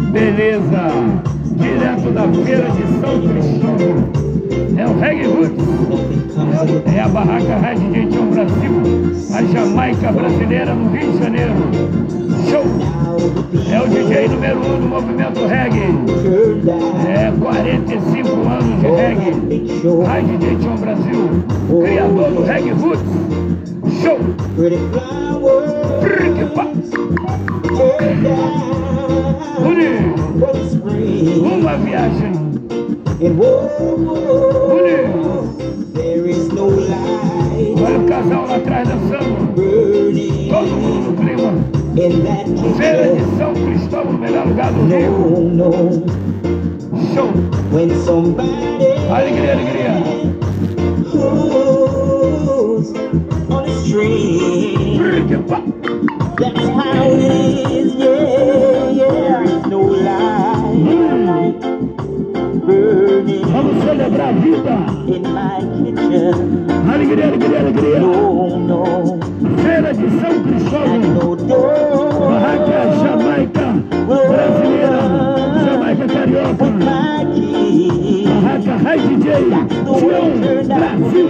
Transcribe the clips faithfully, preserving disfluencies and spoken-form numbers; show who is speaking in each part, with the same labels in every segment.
Speaker 1: Beleza, direto da feira de São Cristóvão. É o Reggae Roots, é a barraca Red J Brasil, a Jamaica brasileira no Rio de Janeiro. Show! É o D J número um do movimento reggae. É quarenta e cinco anos de reggae. Red J Brasil, criador do Reggae Roots. Show! Uma viagem. Olha o casal lá atrás dançando. Todo mundo no clima. Feira de São Cristóvão, no melhor lugar do Rio. Show. Alegria, alegria.
Speaker 2: That's how it is, yeah, yeah. No light burning.
Speaker 1: Vamos celebrar a vida.
Speaker 2: In my kitchen.
Speaker 1: Alegria, alegria, alegria.
Speaker 2: No, no.
Speaker 1: Feira de São Cristóvão. Barraca Jamaica brasileira. Jamaica carioca. Barraca Red J Brasil.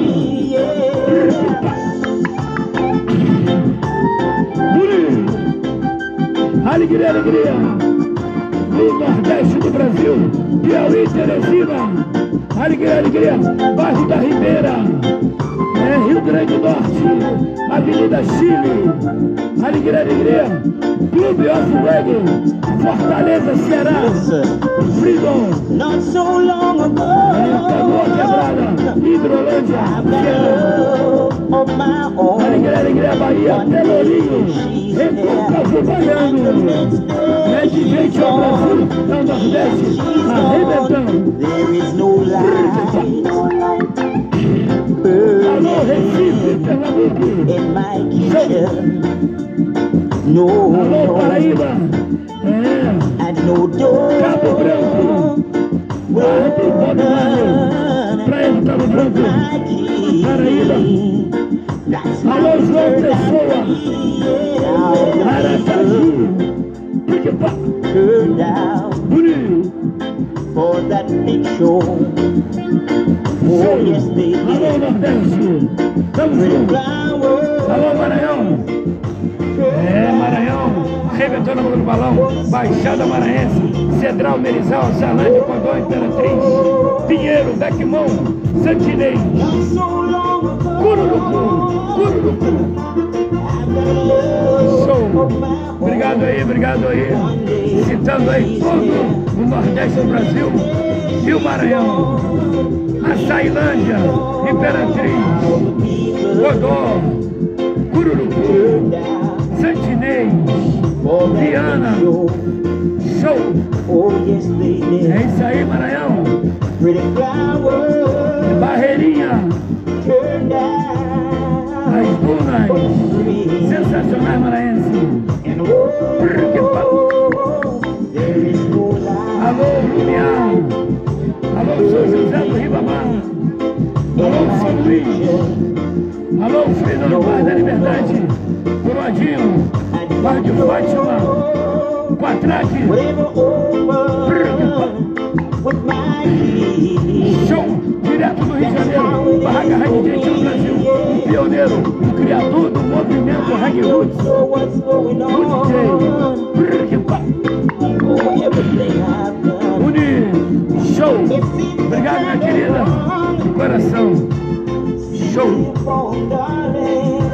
Speaker 1: Alegria, alegria, no Nordeste do Brasil, Piauí, Teresina. Alegria, alegria, bairro da Ribeira, é Rio Grande do Norte, Avenida Chile. Alegria, alegria, Clube of Reggae, Fortaleza, Ceará, Freedom,
Speaker 2: Not so long ago,
Speaker 1: Canoa Quebrada, Hidrolândia, Ceará. Alegria, alegria, Bahia, Pelourinho, Recôncavo Baiano, é D J Brasil, é o Nordeste, arrebentando. Alô, Recife, Pernambuco. Alô, Paraíba, é, Cabo Branco, Barra do Bob Marley, Praia do Cabo Branco, Paraíba. Alô, João Pessoa, Aracaju, Pique-Pá, Bonito.
Speaker 2: For that big show. Oh, yes, they
Speaker 1: Alô, Nordeste, tamo junto. Alô, Maranhão. É, Maranhão, arrebentou na boca do balão. Baixada Maranhense, Cedral, Merizal, Zalândia, Condó, Imperatriz, Pinheiro, Beckmão, Santinês, Cururucu, Cururucu. Show. Obrigado aí, obrigado aí. Citando aí todo o Nordeste do Brasil e o Maranhão, a Sailândia, Imperatriz, Godó, Cururucu, Santinês, Viana. Show. É isso aí, Maranhão. Barreirinha, as dunas sensacionais maranhenses. Alô, Lumiar. Alô, São José do Ribamar. Alô, São Luís. Alô, Freedom no Bairro da Liberdade. Coroadinho, Bairro de Fátima, Quatraque. Show, direto do Rio de Janeiro, barraca Reggae J Brasil, o pioneiro, o criador do movimento Reggae Roots, o D J. Uni, show, obrigado minha querida, de coração, show.